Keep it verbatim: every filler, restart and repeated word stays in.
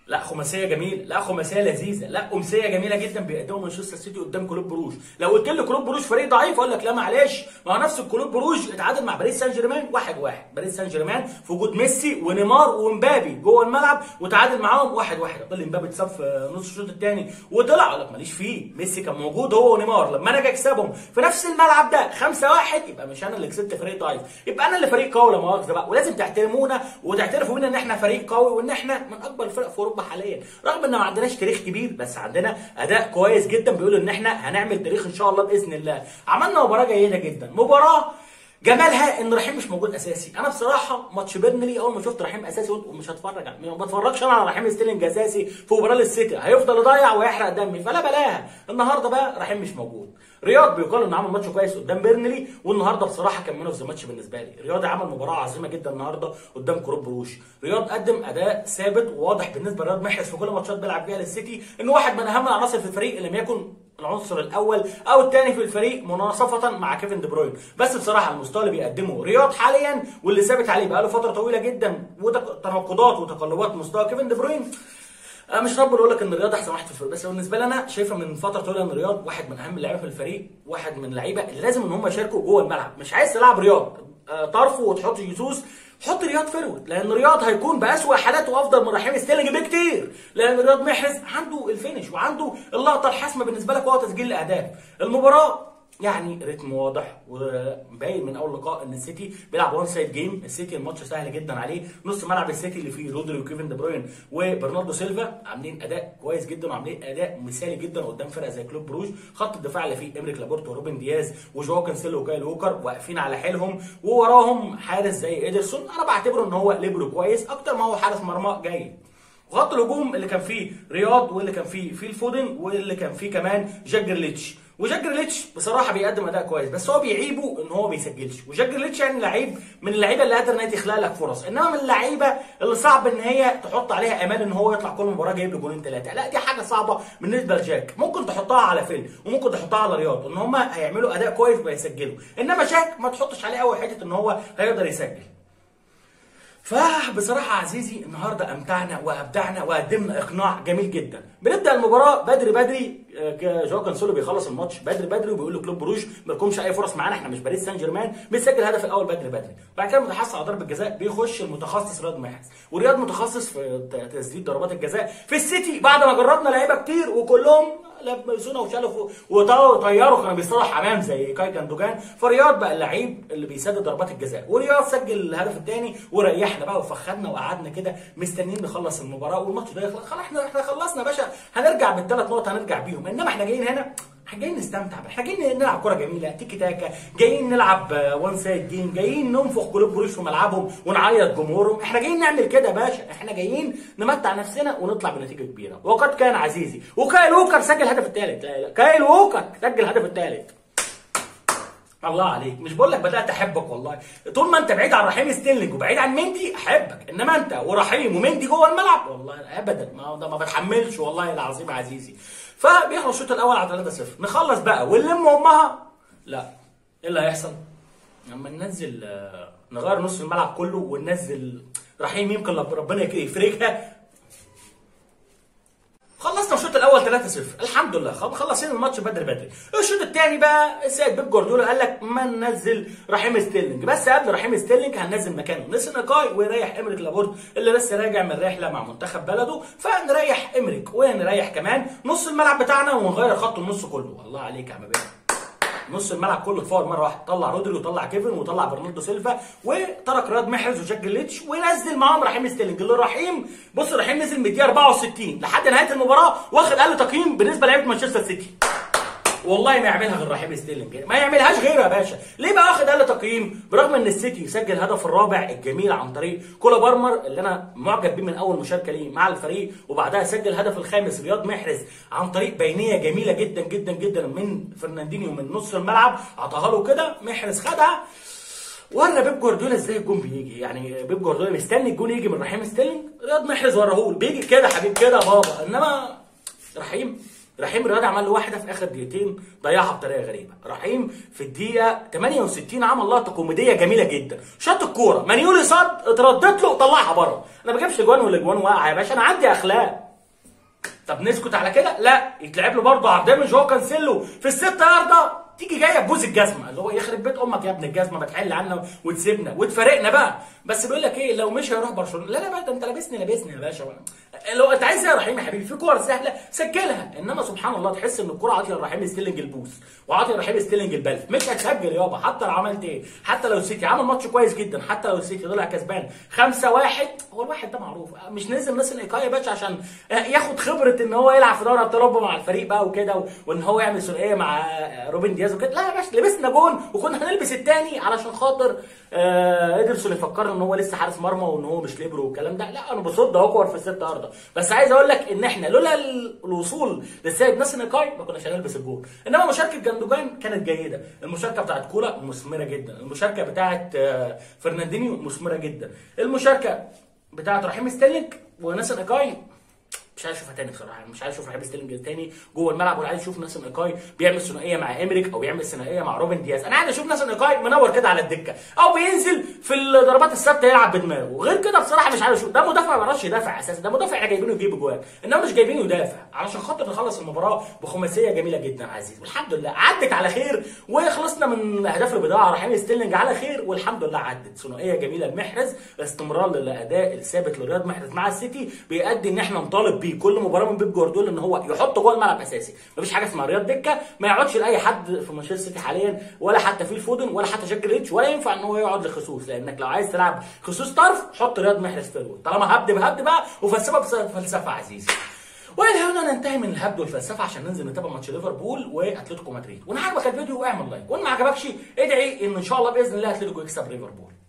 لا خماسيه جميل، لا خماسيه لذيذه، لا امسيه جميله جدا بيقدموا مانشستر سيتي قدام كلوب بروج. لو قلت لي كلوب بروج فريق ضعيف اقول لك لا معلش، ما هو نفس الكلوب بروج اتعادل مع باريس سان جيرمان واحد واحد، باريس سان جيرمان في وجود ميسي ونيمار ومبابي جوه الملعب وتعادل معاهم واحد واحد، ضل مبابي اتصاب في نص الشوط الثاني وطلع، اقول لك ماليش فيه، ميسي كان موجود هو ونيمار، لما انا اجي اكسبهم في نفس الملعب ده خمسة واحد يبقى مش انا اللي كسبت فريق ضعيف، يبقى انا اللي فريق قوي لا مؤاخذه بقى، ولازم تحترمونا وتعترفوا بينا ان احنا فريق قوي وان احنا من اكبر الفرق في اوروبا حاليا، رغم ان ما عندناش تاريخ كبير بس عندنا اداء كويس جدا بيقولوا ان احنا هنعمل تاريخ ان شاء الله باذن الله. عملنا مباراه جيده جدا، مباراه جمالها ان رحيم مش موجود اساسي. انا بصراحه ماتش بيرنلي اول ما شفت رحيم اساسي قلت مش هتفرج عليه، ما بتفرجش انا على رحيم ستيرلينج اساسي في مباراه للسيتي، هيفضل يضيع ويحرق دمي، فلا بلاها. النهارده بقى رحيم مش موجود. رياض بيقال انه عمل ماتش كويس قدام بيرنلي، والنهارده بصراحه كان مان اوف ذا ماتش بالنسبه لي. رياض عمل مباراه عظيمه جدا النهارده قدام كلوب بروج. رياض قدم اداء ثابت وواضح بالنسبه لرياض محرز في كل ماتشات بيلعب فيها للسيتي انه واحد من اهم العناصر في الفريق، ان لم يكن العنصر الاول او الثاني في الفريق مناصفه مع كيفن دي بروين. بس بصراحه المستوى اللي بيقدمه رياض حاليا واللي ثابت عليه بقاله فتره طويله جدا وتناقضات وتقلبات مستوى كيفن دي بروين، مش رب اقول لك ان رياض احسن واحد في الفريق، بس بالنسبه لي انا شايفه من فتره طويله ان رياض واحد من اهم اللعيبه في الفريق، واحد من اللعيبه اللي لازم ان هم يشاركوا جوه الملعب. مش عايز تلعب رياض طرفه وتحط يسوس، حط رياض فيرود، لان رياض هيكون باسوء حالاته افضل من رحيم ستيرلينج بكتير، لان رياض محرز عنده الفينش وعنده اللقطه الحاسمه بالنسبه لك وهو تسجيل الاهداف. المباراه يعني رتم واضح وباين من اول لقاء ان السيتي بيلعب وان سايد جيم. السيتي الماتش سهل جدا عليه، نص ملعب السيتي اللي فيه رودري وكيفن دي بروين وبرناردو سيلفا عاملين اداء كويس جدا وعاملين اداء مثالي جدا قدام فرقه زي كلوب بروج. خط الدفاع اللي فيه امريك لابورت وروبن دياز وجواو كانسيلو وكايل ووكر واقفين على حيلهم، ووراهم حارس زي ادرسون انا بعتبره ان هو ليبرو كويس اكتر ما هو حارس مرمى جيد. وخط الهجوم اللي كان فيه رياض واللي كان فيه فيل فودن واللي كان فيه كمان جاك جريليتش، وجاك جريليتش بصراحه بيقدم اداء كويس، بس هو بيعيبه ان هو ما بيسجلش. وجاك جريليتش يعني لعيب من اللعيبه اللي قادره ان هي تخلق لك فرص، انما من اللعيبه اللي صعب ان هي تحط عليها امان ان هو يطلع كل مباراه جايب له جولين ثلاثه، لا دي حاجه صعبه بالنسبه لجاك. ممكن تحطها على فيل وممكن تحطها على رياض ان هم هيعملوا اداء كويس وهيسجلوا، انما جاك ما تحطش عليه قوي حته ان هو هيقدر يسجل. فبصراحة عزيزي النهارده امتعنا وابدعنا وقدمنا اقناع جميل جدا. بنبدا المباراة بدري بدري، جواو كانسيلو بيخلص الماتش بدري بدري وبيقول لكلوب بروج ما لكمش اي فرص معانا، احنا مش باريس سان جيرمان، بيسجل الهدف الاول بدري بدري. بعد كده متحصل على ضربة جزاء بيخش المتخصص رياض محرز، ورياض متخصص في تسديد ضربات الجزاء. في السيتي بعد ما جربنا لعيبه كتير وكلهم لبسونا وشالوا وطيروا كانوا بيصطادوا حمام زي كاي جاندوجان، فرياض بقى اللعيب اللي بيسدد ضربات الجزاء، ورياض سجل الهدف الثاني وريحنا بقى وفخدنا وقعدنا كده مستنيين نخلص المباراه والماتش ده يخلص. خلاص احنا احنا خلصنا يا باشا، هنرجع بالثلاث نقط هنرجع بيهم، انما احنا جايين هنا احنا جايين نستمتع، احنا جايين نلعب كوره جميله تيكي تاكا، جايين نلعب وان سايد جيم، جايين ننفخ كلوب بروج في ملعبهم ونعيط جمهورهم، احنا جايين نعمل كده يا باشا، احنا جايين نمتع نفسنا ونطلع بنتيجه كبيره. وقد كان عزيزي، وكايل ووكر سجل الهدف الثالث، لا لا كايل ووكر سجل الهدف الثالث. الله عليك، مش بقول لك بدات احبك والله، طول ما انت بعيد عن رحيم ستيرلينج وبعيد عن مندي احبك، انما انت ورحيم ومندي جوه الملعب والله ابدا ما ده ما بتحملش والله العظيم عزيزي. فبيخلص الشوط الاول على ثلاثة صفر، نخلص بقى ونلم امها. لا ايه اللي هيحصل؟ لما ننزل نغير نص الملعب كله وننزل رحيم يمكن ربنا يفرجها. خلصنا الشوط الاول ثلاثة صفر الحمد لله، خلصين الماتش بدري بدري. الشوط الثاني بقى السيد بيب جوارديولا قال لك ما ننزل رحيم ستيرلينج، بس قبل رحيم ستيرلينج هننزل مكانه نيسن ناكاي ويريح امريك لابورت اللي لسه راجع من رحله مع منتخب بلده، فنريح امريك ونريح كمان نص الملعب بتاعنا ونغير خط النص كله. الله عليك يا عم بيه، نص الملعب كله اتفور مره واحده، طلع رودري وطلع كيفن وطلع برناردو سيلفا وترك رياض محرز وجاك جريليتش ونزل معاهم رحيم ستيرلينج اللي رحيم بص رحيم نزل من الدقيقه أربعة وستين لحد نهايه المباراه واخد اقل تقييم بالنسبه لعيبه مانشستر سيتي. والله ما يعملها غير رحيم ستيرلينج، ما يعملهاش غيره يا باشا. ليه بقى واخد اقل تقييم؟ برغم ان السيتي يسجل الهدف الرابع الجميل عن طريق كولا بارمر اللي انا معجب بيه من اول مشاركه ليه مع الفريق، وبعدها سجل الهدف الخامس رياض محرز عن طريق بينيه جميله جدا جدا جدا من فرناندينيو من نص الملعب، عطاها له كده محرز خدها. ورا بيب جوارديولا ازاي الجون بيجي، يعني بيب جوارديولا مستني الجون يجي من رحيم ستيرلينج، رياض محرز وراه بيجي كده حبيب كده بابا، انما رحيم رحيم رياضي عمل له واحده في اخر دقيقتين ضيعها بطريقه غريبه. رحيم في الدقيقه تمانية وستين عمل لقطه كوميديه جميله جدا، شاط الكوره منيولي صد اتردت له طلعها بره. انا ما بجيبش جوان ولا جوان واقعه يا باشا، انا عندي اخلاق. طب نسكت على كده؟ لا، يتلعب له برضه عرضيه من جو كانسيلو في الستة ياردة، تيجي جايه ببوز الجزمه، اللي هو يخرب بيت امك يا ابن الجزمه، ما تحل عنا وتسيبنا وتفارقنا بقى. بس بيقول لك ايه، لو مش هيروح برشلونه، لا لا بقى، ده انت لابسني لابسني يا باشا. لو انت عايز يا رحيم يا حبيبي في كور سهله سجلها، انما سبحان الله تحس ان الكوره عاطيه لرحيم ستيلنج البوس وعاطيه لرحيم ستيلنج البلف، مش هتسجل يابا. حتى لو عملت ايه، حتى لو السيتي عمل ماتش كويس جدا، حتى لو السيتي طلع كسبان خمسة واحد، هو الواحد ده معروف، مش نزل ناس الايقاع يا باشا عشان ياخد خبره ان هو يلعب في دوري ابطال اوروبا مع الفريق بقى وكده، وان هو يعمل ثنائيه مع روبن دياز وكده. لا يا باشا، لبسنا جون وكنا هنلبس الثاني علشان خاطر آه ادرسون يفكرنا ان هو لسه حارس مرمى وان هو مش ليبرو والكلام ده. لا، انا بصد اهو كور في الستة ارضه. بس عايز اقول لك ان احنا لولا الوصول للسيد ناصر نقاي ما كناش هنلبس الجول. انما مشاركه جندوجان كانت جيده، المشاركه بتاعت كولا مثمره جدا، المشاركه بتاعت آه فرناندينيو مثمره جدا، المشاركه بتاعت رحيم ستيرلينج وناصر نقاي مش عايز اشوفها تاني بصراحه، مش عايز اشوف رحيم ستيرلينج تاني جوه الملعب، ولا عايز اشوف ناصر نقاي بيعمل ثنائيه مع امريك او بيعمل ثنائيه مع روبن دياز. انا عايز اشوف ناصر نقاي منور كده على الدكه او بينزل في الضربات الثابته يلعب بدماغه، غير كده بصراحه مش عايز اشوف. ده مدافع ما بيعرفش يدافع اساسا، ده مدافع احنا جايبينه يجيب جوان، انما مش جايبينه يدافع علشان خاطر نخلص المباراه بخماسيه جميله جدا عزيز. والحمد لله عدت على خير وخلصنا من الاهداف اللي بيضيعها رحيم ستيرلينج على خير، والحمد لله عدت. ثنائيه جميله لمحرز، استمرار للاداء الثابت لرياض محرز مع السيتي بيؤدي ان احنا نطالب بيه كل مباراه من بيب جوارديولا ان هو يحط جوه الملعب اساسي. مفيش حاجه اسمها رياض دكه، ما يقعدش لاي حد في مانشستر سيتي حاليا، ولا حتى في الفودن ولا حتى جاك ريتش، ولا ينفع ان هو يقعد لخصوص، لانك لو عايز تلعب خصوص طرف حط رياض محرز في الوسط. طالما هبد بهبد بقى وفلسفه بفلسفه عزيزي. والى هنا ننتهي من الهبد والفلسفه عشان ننزل نتابع ماتش ليفربول واتلتيكو مدريد. وان عجبك الفيديو اعمل لايك، وان ما عجبكش ادعي ان ان شاء الله باذن الله اتلتيكو يكسب ليفربول.